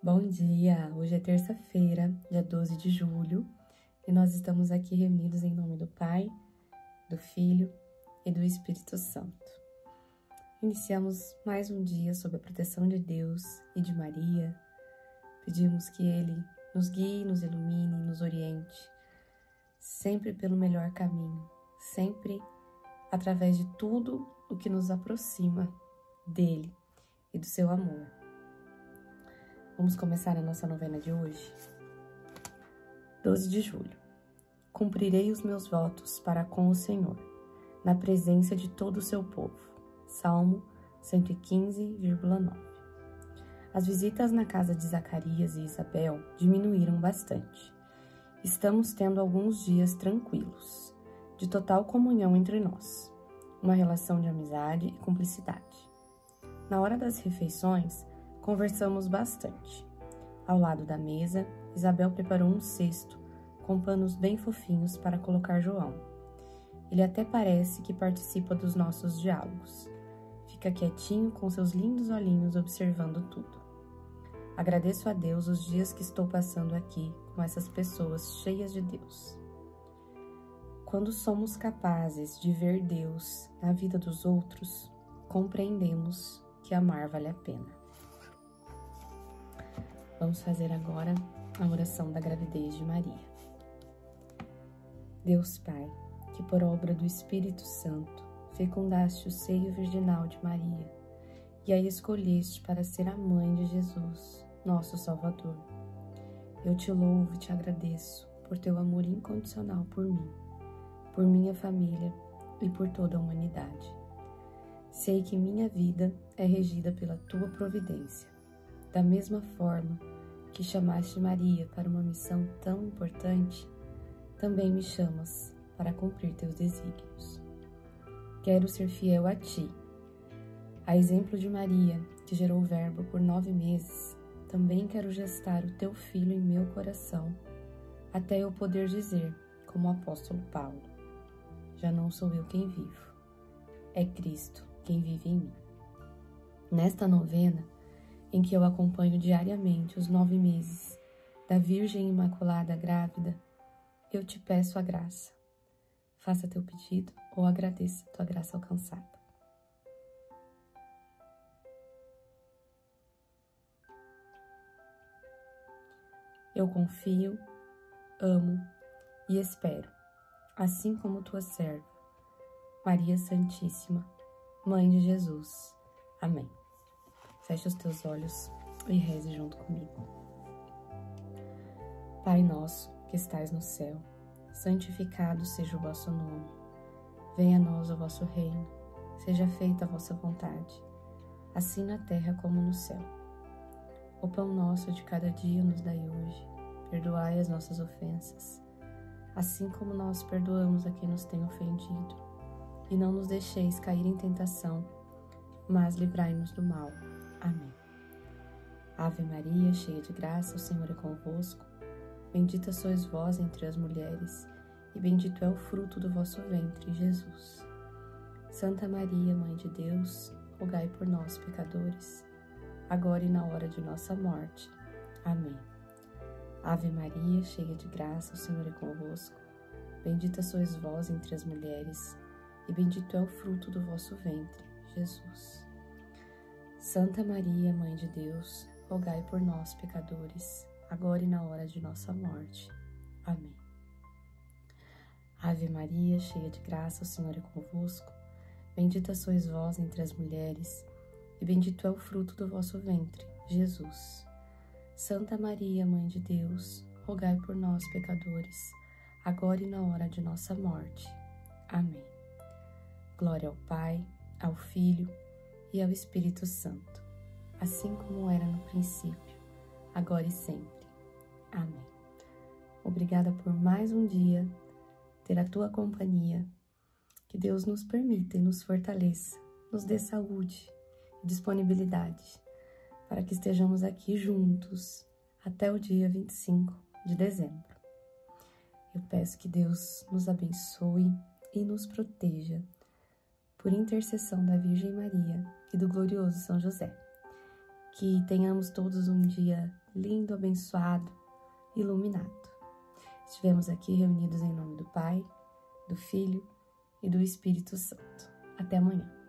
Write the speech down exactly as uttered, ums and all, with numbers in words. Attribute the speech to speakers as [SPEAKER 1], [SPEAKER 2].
[SPEAKER 1] Bom dia! Hoje é terça-feira, dia doze de julho, e nós estamos aqui reunidos em nome do Pai, do Filho e do Espírito Santo. Iniciamos mais um dia sob a proteção de Deus e de Maria. Pedimos que Ele nos guie, nos ilumine, nos oriente, sempre pelo melhor caminho, sempre através de tudo o que nos aproxima dEle e do seu amor. Vamos começar a nossa novena de hoje. doze de julho. Cumprirei os meus votos para com o Senhor, na presença de todo o seu povo. Salmo cento e quinze, nove. As visitas na casa de Zacarias e Isabel diminuíram bastante. Estamos tendo alguns dias tranquilos, de total comunhão entre nós, uma relação de amizade e cumplicidade. Na hora das refeições, conversamos bastante. Ao lado da mesa, Isabel preparou um cesto com panos bem fofinhos para colocar João. Ele até parece que participa dos nossos diálogos. Fica quietinho com seus lindos olhinhos observando tudo. Agradeço a Deus os dias que estou passando aqui com essas pessoas cheias de Deus. Quando somos capazes de ver Deus na vida dos outros, compreendemos que amar vale a pena. Vamos fazer agora a oração da gravidez de Maria. Deus Pai, que por obra do Espírito Santo fecundaste o seio virginal de Maria e a escolheste para ser a mãe de Jesus, nosso Salvador. Eu te louvo e te agradeço por teu amor incondicional por mim, por minha família e por toda a humanidade. Sei que minha vida é regida pela tua providência. Da mesma forma que chamaste Maria para uma missão tão importante, também me chamas para cumprir teus desígnios. Quero ser fiel a ti. A exemplo de Maria, que gerou o Verbo por nove meses, também quero gestar o teu filho em meu coração, até eu poder dizer, como o apóstolo Paulo, já não sou eu quem vivo, é Cristo quem vive em mim. Nesta novena, em que eu acompanho diariamente os nove meses da Virgem Imaculada grávida, eu te peço a graça. Faça teu pedido ou agradeça tua graça alcançada. Eu confio, amo e espero, assim como tua serva, Maria Santíssima, Mãe de Jesus. Amém. Feche os teus olhos e reze junto comigo. Pai nosso, que estais no céu, santificado seja o vosso nome. Venha a nós o vosso reino, seja feita a vossa vontade, assim na terra como no céu. O pão nosso de cada dia nos dai hoje, perdoai as nossas ofensas, assim como nós perdoamos a quem nos tem ofendido. E não nos deixeis cair em tentação, mas livrai-nos do mal. Amém. Ave Maria, cheia de graça, o Senhor é convosco. Bendita sois vós entre as mulheres, e bendito é o fruto do vosso ventre, Jesus. Santa Maria, Mãe de Deus, rogai por nós, pecadores, agora e na hora de nossa morte. Amém. Ave Maria, cheia de graça, o Senhor é convosco. Bendita sois vós entre as mulheres, e bendito é o fruto do vosso ventre, Jesus. Santa Maria, Mãe de Deus, rogai por nós, pecadores, agora e na hora de nossa morte. Amém. Ave Maria, cheia de graça, o Senhor é convosco. Bendita sois vós entre as mulheres, e bendito é o fruto do vosso ventre, Jesus. Santa Maria, Mãe de Deus, rogai por nós, pecadores, agora e na hora de nossa morte. Amém. Glória ao Pai, ao Filho e ao Espírito Santo, assim como era no princípio, agora e sempre. Amém. Obrigada por mais um dia ter a tua companhia. Que Deus nos permita e nos fortaleça, nos dê saúde e disponibilidade para que estejamos aqui juntos até o dia vinte e cinco de dezembro. Eu peço que Deus nos abençoe e nos proteja por intercessão da Virgem Maria e do glorioso São José. Que tenhamos todos um dia lindo, abençoado, iluminado. Estivemos aqui reunidos em nome do Pai, do Filho e do Espírito Santo. Até amanhã.